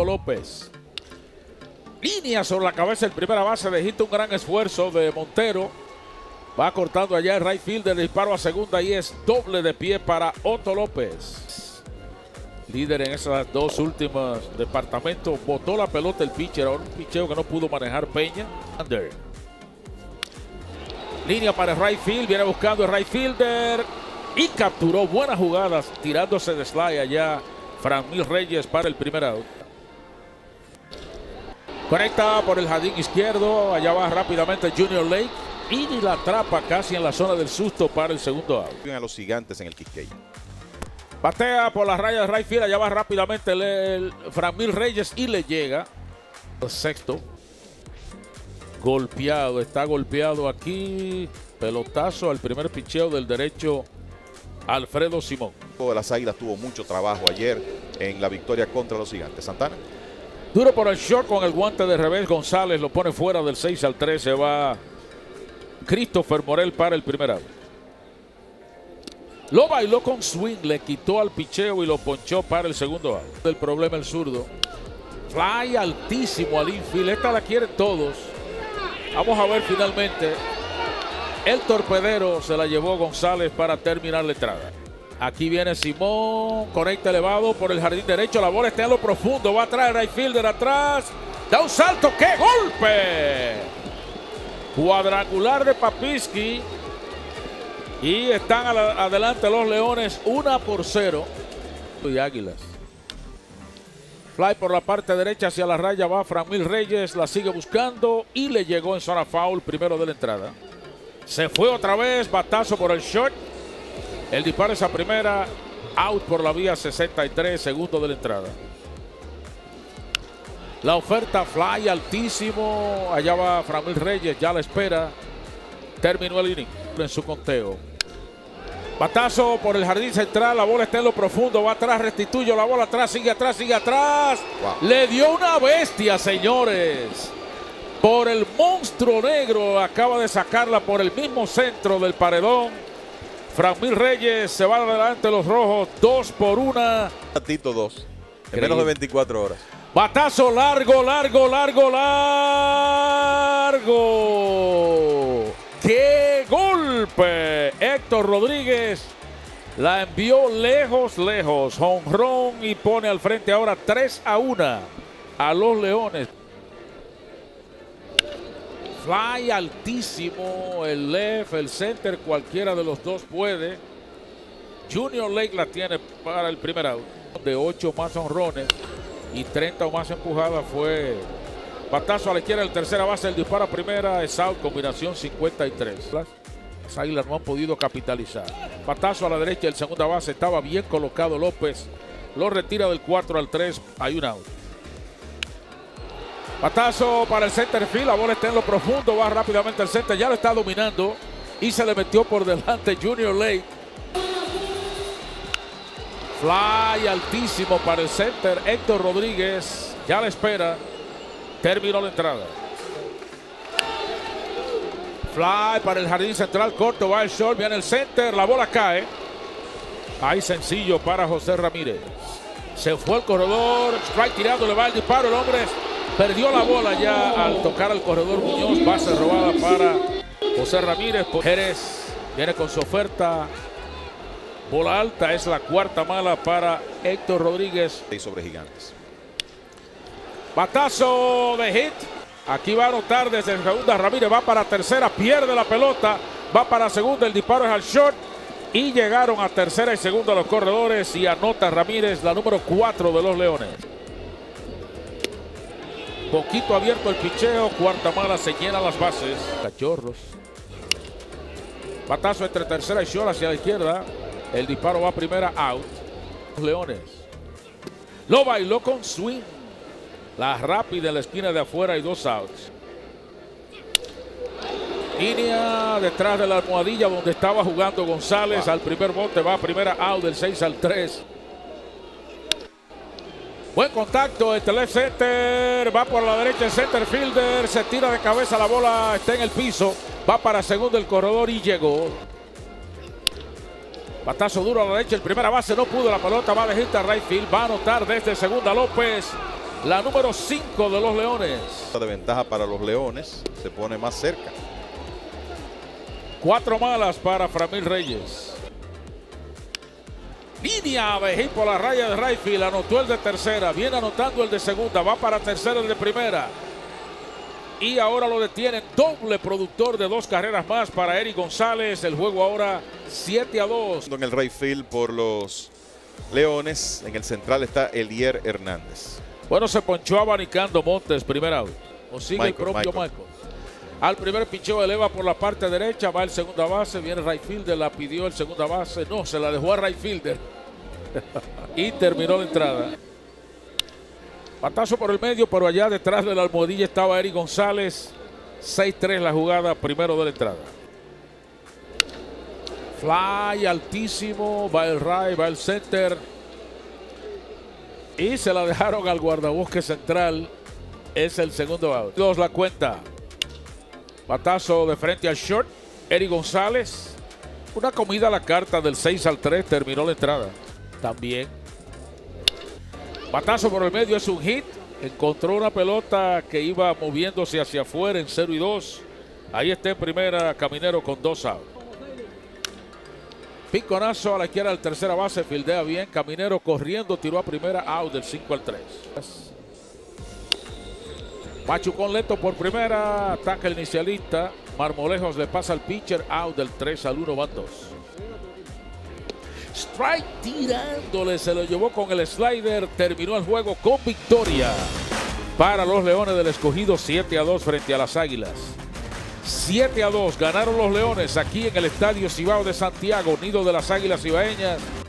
Otto López. Línea sobre la cabeza el primera base, dejita un gran esfuerzo de Montero. Va cortando allá el right fielder, el disparo a segunda y es doble de pie para Otto López. Líder en esos dos últimos departamentos. Botó la pelota el pitcher, ahora un picheo que no pudo manejar Peña. Línea para el right field, viene buscando el right fielder y capturó buenas jugadas, tirándose de slide allá Franmil Reyes para el primer out. Conecta por el jardín izquierdo, allá va rápidamente Junior Lake y la atrapa casi en la zona del susto para el segundo out. A los Gigantes en el Quisqueya. Batea por las rayas de right field, allá va rápidamente el Franmil Reyes y le llega el sexto. Golpeado, está golpeado aquí. Pelotazo al primer picheo del derecho Alfredo Simón. Las Águilas tuvo mucho trabajo ayer en la victoria contra los Gigantes. Santana. Duro por el short con el guante de revés. González lo pone fuera del 6-3. Se va Christopher Morel para el primer out. Lo bailó con swing, le quitó al picheo y lo ponchó para el segundo out. El problema el zurdo. Fly altísimo al infield. Esta la quieren todos. Vamos a ver finalmente. El torpedero se la llevó González para terminar la entrada. Aquí viene Simón, conecta elevado por el jardín derecho. La bola está en lo profundo. Va atrás el right fielder atrás. Da un salto. ¡Qué golpe! Cuadrangular de Papinski. Y están adelante los Leones 1-0. Y Águilas. Fly por la parte derecha hacia la raya va Franmil Reyes, la sigue buscando y le llegó en zona foul primero de la entrada. Se fue otra vez, batazo por el short. El disparo es a primera, out por la vía 63, segundo de la entrada. La oferta fly altísimo, allá va Franmil Reyes, ya la espera. Terminó el inning en su conteo. Batazo por el jardín central, la bola está en lo profundo, va atrás, restituye la bola atrás, sigue atrás, sigue atrás. Wow. Le dio una bestia, señores. Por el monstruo negro, acaba de sacarla por el mismo centro del paredón. Franmil Reyes se va adelante los rojos, 2-1. Tito 2, en menos de 24 horas. Batazo largo, largo, largo, largo. ¡Qué golpe! Héctor Rodríguez la envió lejos, lejos. Jonrón y pone al frente ahora 3-1 a los Leones. Fly altísimo, el left, el center, cualquiera de los dos puede. Junior Lake la tiene para el primer out. De 8 más honrones y 30 o más empujadas fue... Batazo a la izquierda, el tercera base, el disparo a primera, es out, combinación 53. Las Águilas no han podido capitalizar. Batazo a la derecha, el segunda base, estaba bien colocado López. Lo retira del 4-3, hay un out. Batazo para el center field, la bola está en lo profundo, va rápidamente al center, ya lo está dominando y se le metió por delante Junior Lake. Fly altísimo para el center, Héctor Rodríguez, ya la espera. Terminó la entrada. Fly para el jardín central, corto, va el short, viene el center, la bola cae. Ahí sencillo para José Ramírez. Se fue el corredor, strike tirando, le va el disparo, el hombre perdió la bola ya al tocar al corredor Muñoz. Base robada para José Ramírez. Jerez viene con su oferta. Bola alta, es la cuarta mala para Héctor Rodríguez. Y sobre Gigantes. Batazo de hit. Aquí va a anotar desde segunda. Ramírez va para tercera, pierde la pelota. Va para segunda, el disparo es al short. Y llegaron a tercera y segunda los corredores. Y anota Ramírez, la número 4 de los Leones. Poquito abierto el picheo. Cuarta mala, se llenan las bases. Cachorros. Batazo entre tercera y short hacia la izquierda. El disparo va a primera, out. Los Leones. Lo bailó con swing. La rápida en la esquina de afuera y 2 outs. Línea detrás de la almohadilla donde estaba jugando González. Al primer bote va a primera, out del 6-3. Buen contacto este left center. Va por la derecha el center fielder. Se tira de cabeza, la bola está en el piso. Va para segundo el corredor y llegó. Batazo duro a la derecha, el primera base no pudo, la pelota va de hit a right field. Va a anotar desde segunda López. la número 5 de los Leones. De ventaja para los Leones, se pone más cerca. 4 malas para Framil Reyes. Línea de hit por la raya de right field, anotó el de tercera, viene anotando el de segunda, va para tercera el de primera. Y ahora lo detienen, doble productor de 2 carreras más para Erik González. El juego ahora 7-2. En el right field por los Leones, en el central está Elier Hernández. Bueno, se ponchó abanicando Montes, primer out. O sigue Michael, el propio Michael. Al primer picheo eleva por la parte derecha, va el segunda base, viene right fielder, la pidió el segunda base, no, se la dejó a right fielder. Y terminó la entrada. Batazo por el medio, pero allá detrás de la almohadilla estaba Erik González. 6-3 la jugada, primero de la entrada. Fly altísimo, va el right, va el center. Y se la dejaron al guardabosque central. Es el segundo out. 2 la cuenta. Batazo de frente al short. Erik González. Una comida a la carta del 6-3. Terminó la entrada. También. Batazo por el medio, es un hit. Encontró una pelota que iba moviéndose hacia afuera en 0-2. Ahí está en primera Caminero con 2 outs. Piconazo a la izquierda del tercera base, fildea bien. Caminero corriendo, tiró a primera, out del 5-3. Machucón lento por primera, ataca el inicialista. Marmolejos le pasa al pitcher, out del 3-1, van 2. Strike tirándole, se lo llevó con el slider, terminó el juego con victoria para los Leones del Escogido, 7-2 frente a las Águilas. 7-2 ganaron los Leones aquí en el Estadio Cibao de Santiago, nido de las Águilas Cibaeñas.